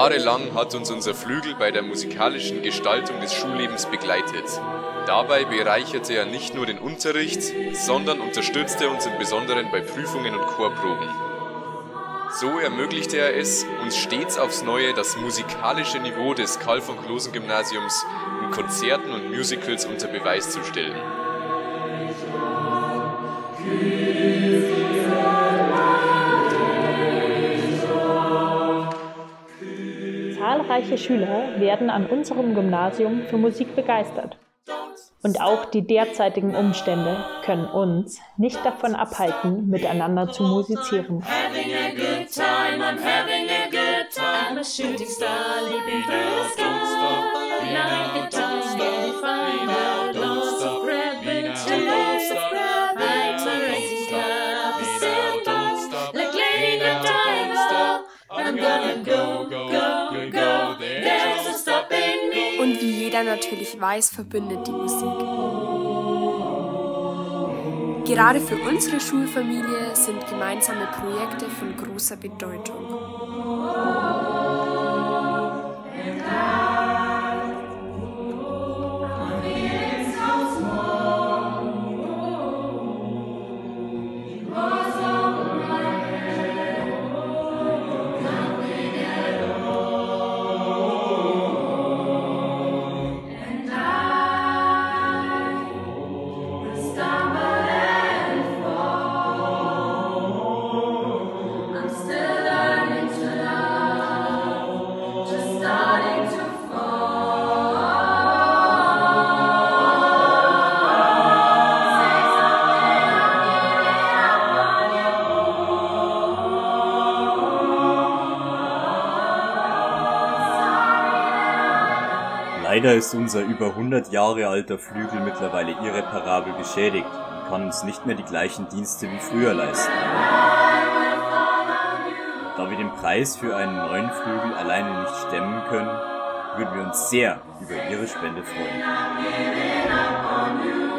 Jahrelang hat uns unser Flügel bei der musikalischen Gestaltung des Schullebens begleitet. Dabei bereicherte er nicht nur den Unterricht, sondern unterstützte uns im Besonderen bei Prüfungen und Chorproben. So ermöglichte er es, uns stets aufs Neue das musikalische Niveau des Karl-von-Closen-Gymnasiums in Konzerten und Musicals unter Beweis zu stellen. Zahlreiche Schüler werden an unserem Gymnasium für Musik begeistert. Und auch die derzeitigen Umstände können uns nicht davon abhalten, miteinander zu musizieren. Und wie jeder natürlich weiß, verbindet die Musik. Gerade für unsere Schulfamilie sind gemeinsame Projekte von großer Bedeutung. Leider ist unser über 100 Jahre alter Flügel mittlerweile irreparabel beschädigt und kann uns nicht mehr die gleichen Dienste wie früher leisten. Da wir den Preis für einen neuen Flügel alleine nicht stemmen können, würden wir uns sehr über Ihre Spende freuen.